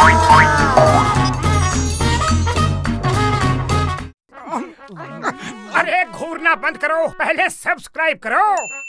अरे घूरना बंद करो, पहले सब्सक्राइब करो।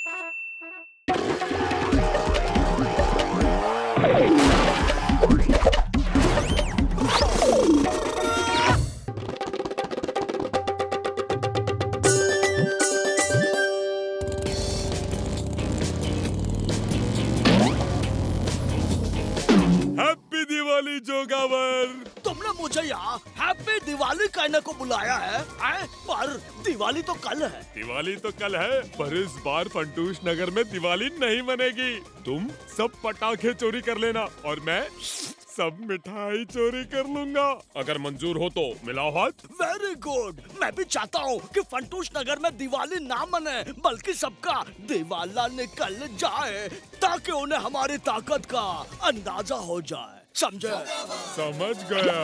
हैप्पी दिवाली जोगावर। तुमने मुझे यहाँ हैप्पी दिवाली कहने को बुलाया है? पर दिवाली तो कल है। दिवाली तो कल है, पर इस बार फंटूश नगर में दिवाली नहीं मनेगी। तुम सब पटाखे चोरी कर लेना और मैं सब मिठाई चोरी कर लूंगा। अगर मंजूर हो तो मिलाओ हाथ। Very good. मैं भी चाहता हूँ कि फंटूश नगर में दिवाली ना मने, बल्कि सबका दिवाला निकल जाए, ताकि उन्हें हमारी ताकत का अंदाजा हो जाए। समझे? समझ गया।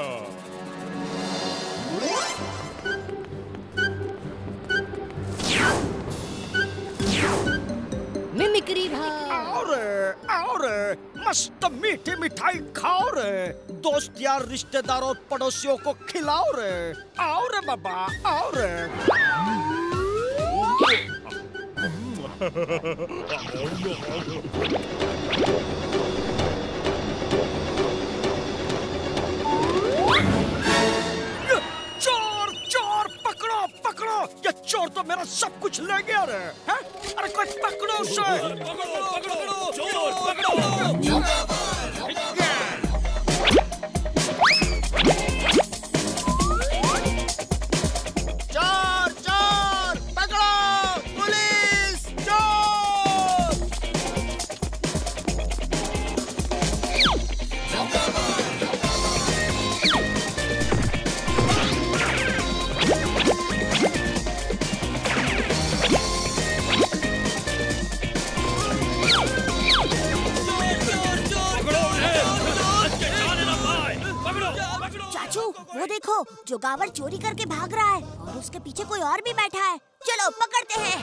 मिमिक्री और मस्त मीठी मिठाई खाओ रे। दोस्त यार रिश्तेदारों पड़ोसियों को खिलाओ रे। आओ रे बाबा, आओ रे। चोर चोर पकड़ो पकड़ो, ये चोर तो मेरा सब कुछ ले गया रे। हैं? अरे कोई पकड़ो उसे। पकड़ो चोर पकड़ो। वो देखो, जोगावर चोरी करके भाग रहा है और उसके पीछे कोई और भी बैठा है। चलो पकड़ते हैं।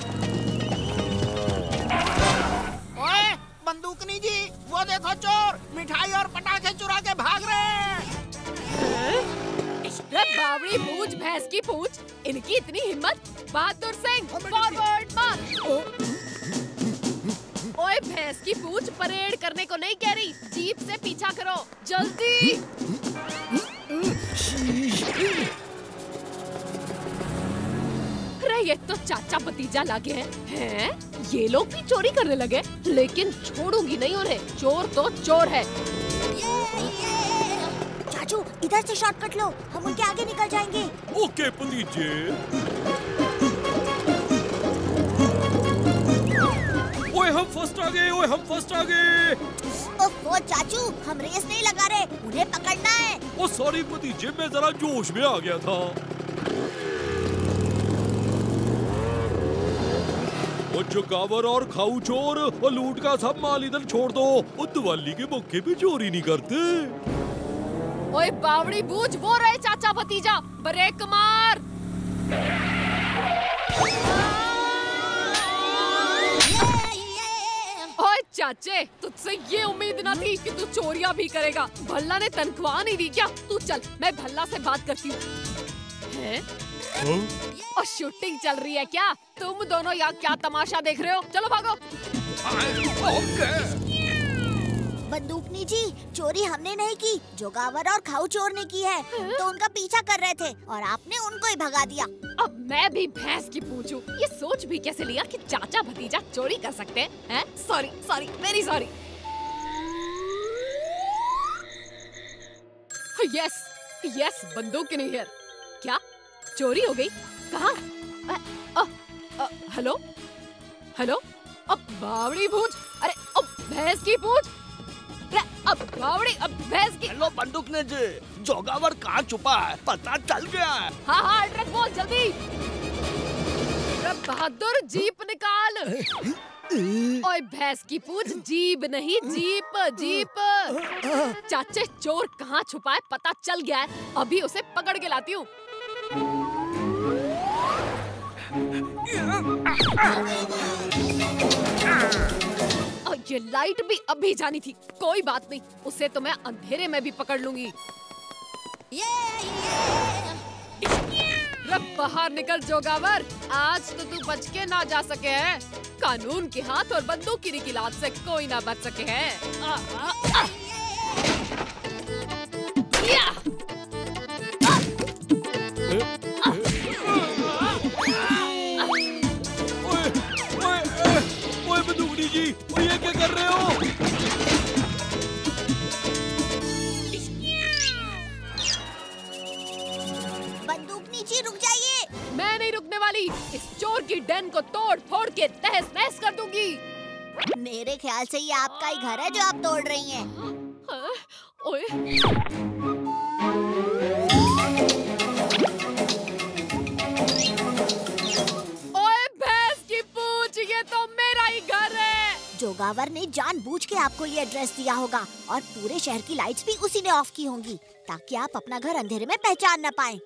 ओए बंदूकनी जी, वो देखो चोर मिठाई और पटाखे चुरा के भाग रहे हैं। बावड़ी पूछ, भैंस की पूछ, इनकी इतनी हिम्मत। Bahadur Singh forward march. ओए भैंस की पूछ, परेड करने को नहीं कह रही, जीप से पीछा करो जल्दी। अरे ये तो चाचा भतीजा लगे हैं। ये लोग भी चोरी करने लगे, लेकिन छोड़ूंगी नहीं उन्हें। चोर तो चोर है। चाचू इधर से शॉर्टकट लो, हम उनके आगे निकल जाएंगे। ओके भतीजे। ओए हम फर्स्ट आ गए, ओए हम फर्स्ट आ गए। ओह चाचू, हम रेस नहीं लगा रहे, उन्हें पकड़ना है। ओ सॉरी भतीजे, मैं जरा जोश में आ गया था। वो जोगावर और खाऊ चोर और लूट का सब माल इधर छोड़ दो। वो दिवाली के मौके पे चोरी नहीं करते। ओए बावड़ी बूझ, वो रहे चाचा भतीजा, ब्रेक मार। ओए चाचे, तुझसे ये उम्मीद ना थी कि तू चोरियां भी करेगा। भल्ला ने तनख्वाह नहीं दी क्या? तू चल, मैं भल्ला से बात करती हूँ। और शूटिंग चल रही है क्या? तुम दोनों यहाँ क्या तमाशा देख रहे हो? चलो भागो। बंदूकनी जी, चोरी हमने नहीं की, जोगावर और खाऊ चोर ने की है। तो उनका पीछा कर रहे थे और आपने उनको ही भगा दिया। अब मैं भी भैंस की पूछूं, ये सोच भी कैसे लिया कि चाचा भतीजा चोरी कर सकते हैं? Sorry sorry, very sorry. Yes yes, बंदूकनी हियर। क्या चोरी हो गई? कहाँ? हेलो हेलो, अब बावड़ी पूछ, अरे अब भैंस की पूछ, अब बावड़ी, अब भैंस की। हेलो बंदूकनी जी, जोगावर कहाँ छुपा है? पता चल गया है? हाँ हाँ, एड्रेस बोल जल्दी। बहादुर जीप निकाल। ओए भैंस की पूछ, जीप नहीं जीप, जीप। चाचे चोर कहाँ छुपा है पता चल गया है, अभी उसे पकड़ के लाती हूँ। ये लाइट भी अभी जानी थी। कोई बात नहीं, उसे तो मैं अंधेरे में भी पकड़ लूंगी। रब बाहर निकल जोगावर, आज तो तू बच के ना जा सके है। कानून के हाथ और बंदूक की लात से कोई ना बच सके है। ओए बंदूकनी जी, ये क्या कर रहे हो? बंदूकनी जी रुक जाइए। मैं नहीं रुकने वाली। इस चोर की डेन को तोड़ फोड़ के तहस नहस कर दूंगी। मेरे ख्याल से ये आपका ही घर है जो आप तोड़ रही हैं। ओए, भैंस की पूंछ, ये तो मेरा ही घर है। जोगावर ने जानबूझ के आपको ये एड्रेस दिया होगा और पूरे शहर की लाइट्स भी उसी ने ऑफ की होंगी ताकि आप अपना घर अंधेरे में पहचान न पाएं।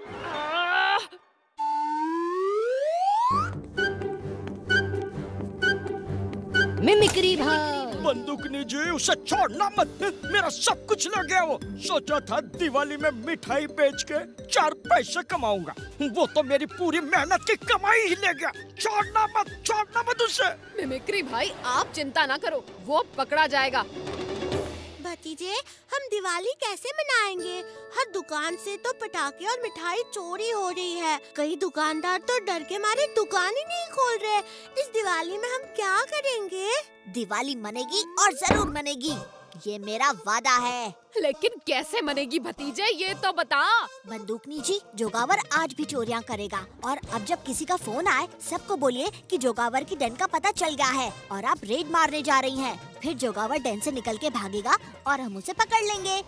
मिमिक्री भाई। बंदूकनी जी, उसे छोड़ना मत। मेरा सब कुछ ले गया वो। सोचा था दिवाली में मिठाई बेच के 4 पैसे कमाऊंगा, वो तो मेरी पूरी मेहनत की कमाई ही ले गया। छोड़ना मत उसे। मिमिक्री भाई, आप चिंता ना करो, वो पकड़ा जाएगा। भतीजे, हम दिवाली कैसे मनाएंगे? हर दुकान से तो पटाखे और मिठाई चोरी हो रही है। कई दुकानदार तो डर के मारे दुकान ही नहीं खोल रहे। इस दिवाली में हम क्या करेंगे? दिवाली मनेगी और जरूर मनेगी, ये मेरा वादा है। लेकिन कैसे मनेगी भतीजे, ये तो बता। बंदूकनी जी, जोगावर आज भी चोरियां करेगा और अब जब किसी का फोन आए सबको बोलिए कि जोगावर की डेन का पता चल गया है और आप रेड मारने जा रही हैं। फिर जोगावर डेन से निकल के भागेगा और हम उसे पकड़ लेंगे।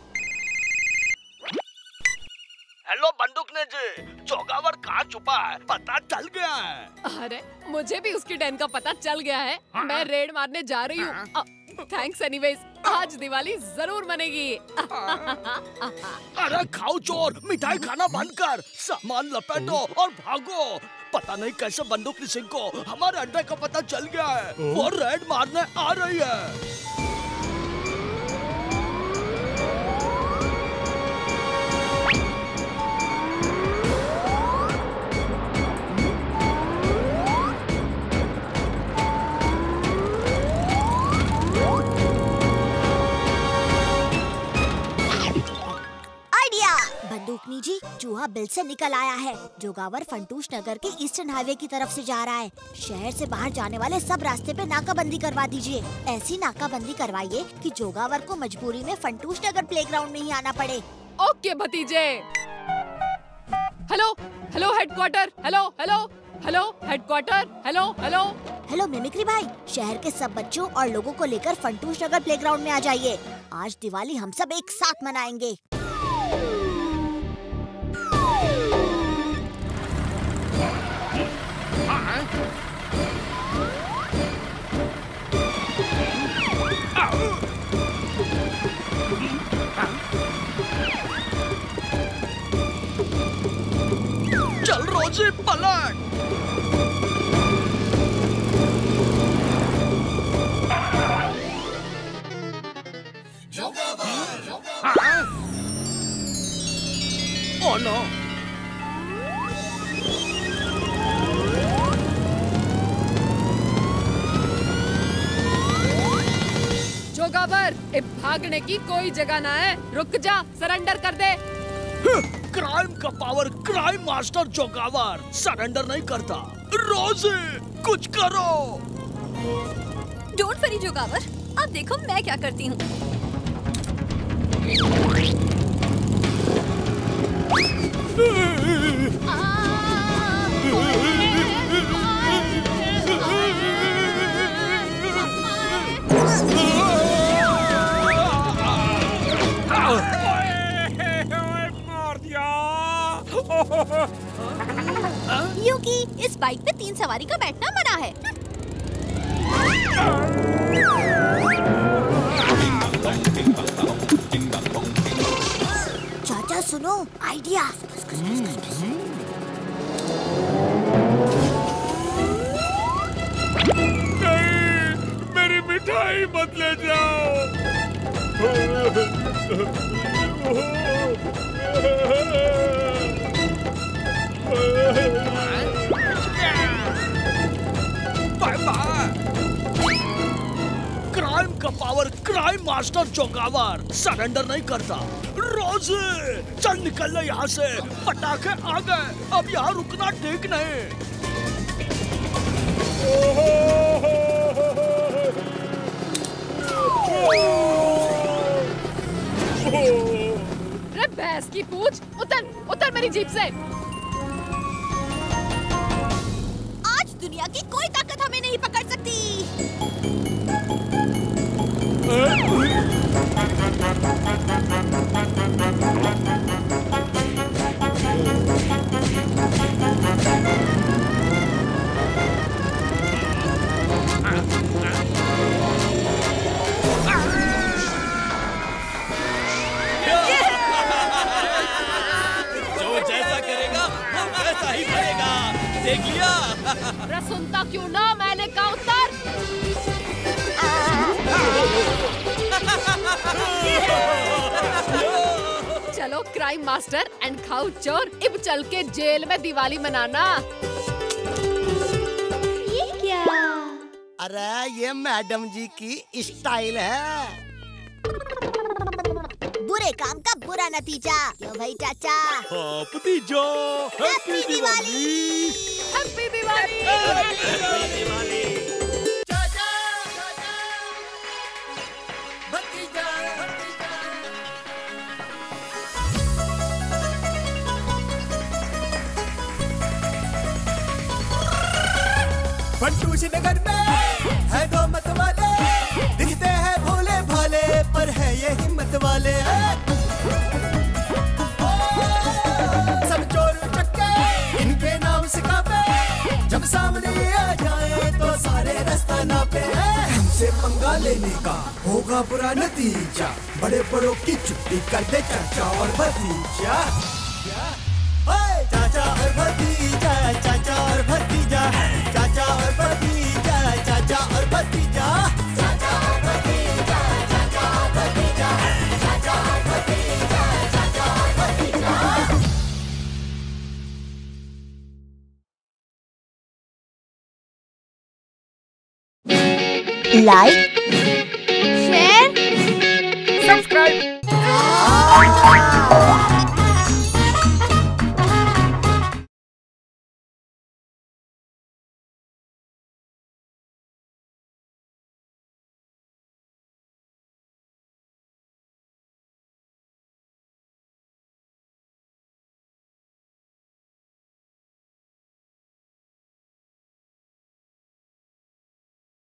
हेलो बंदूकनी जी, जोगावर कहाँ छुपा है? पता चल गया है। अरे, मुझे भी उसकी डेन का पता चल गया है। मैं रेड मारने जा रही हूँ। थैंक्स एनीवेज, आज दिवाली जरूर मनेगी। अरे खाओ चोर, मिठाई खाना बंद कर, सामान लपेटो और भागो। पता नहीं कैसे बंदूकनी सिंह को हमारे अड्डे का पता चल गया है। वो रेड मारने आ रही है। बंदूकनी जी, चूहा बिल से निकल आया है। जोगावर फंटूश नगर के ईस्टर्न हाईवे की तरफ से जा रहा है। शहर से बाहर जाने वाले सब रास्ते पे नाकाबंदी करवा दीजिए। ऐसी नाकाबंदी करवाइए कि जोगावर को मजबूरी में फंटूश नगर प्लेग्राउंड में ही आना पड़े। ओके भतीजे। Hello hello headquarter, hello hello hello headquarter, hello hello hello mimicry भाई, शहर के सब बच्चों और लोगों को लेकर फंटूश नगर प्लेग्राउंड में आ जाइए। आज दिवाली हम सब एक साथ मनाएंगे। चल रोजी पलट। Oh no! जोगावर, भागने की कोई जगह ना है। रुक जा, सरेंडर कर दे। क्राइम का power, crime master Jogawar surrender नहीं करता। रोजी, कुछ करो। डोंट वरी जोगावर, अब देखो मैं क्या करती हूँ। यूकी, इस बाइक पे 3 सवारी का बैठना मना है। चाचा सुनो, आइडिया। मेरी मिठाई मत ले बाय बाय। क्राइम का power, crime master Jogawar surrender नहीं करता। रोजी चल निकल ले यहाँ से, पटाखे आ गए, अब यहाँ रुकना ठीक नहीं। रे भैंस की पूछ, उतर उतर मेरी जीप से। आज दुनिया की कोई ताकत हमें नहीं पकड़ सकती। जो जैसा करेगा वो वैसा ही भरेगा, देख लिया। रे सुनता क्यों ना, मैंने कहा उतर। चलो क्राइम मास्टर एंड खाऊ चोर, अब चल के जेल में दिवाली मनाना। ये क्या? अरे ये मैडम जी की स्टाइल है। बुरे काम का बुरा नतीजा, क्यों भाई चाचा? हाँ भतीजा, हैप्पी दिवाली। हैप्पी दिवाली। फंटूश नगर में है दो मत वाले, दिखते हैं भोले भाले पर है ये हिम्मत वाले। सब चोर चक्के इनके नाम से कापे, जब सामने आ जाए तो सारे रास्ता नापे। हमसे पंगा लेने का होगा बुरा नतीजा, बड़े बड़ों की छुट्टी कर दे चाचा और भतीजा। चाचा और भतीजा, चाचा और भतीजा, चाचा और भतीजा, चाचा और भतीजा, चाचा और भतीजा, चाचा और भतीजा, चाचा और भतीजा, चाचा और भतीजा। Like, share, subscribe.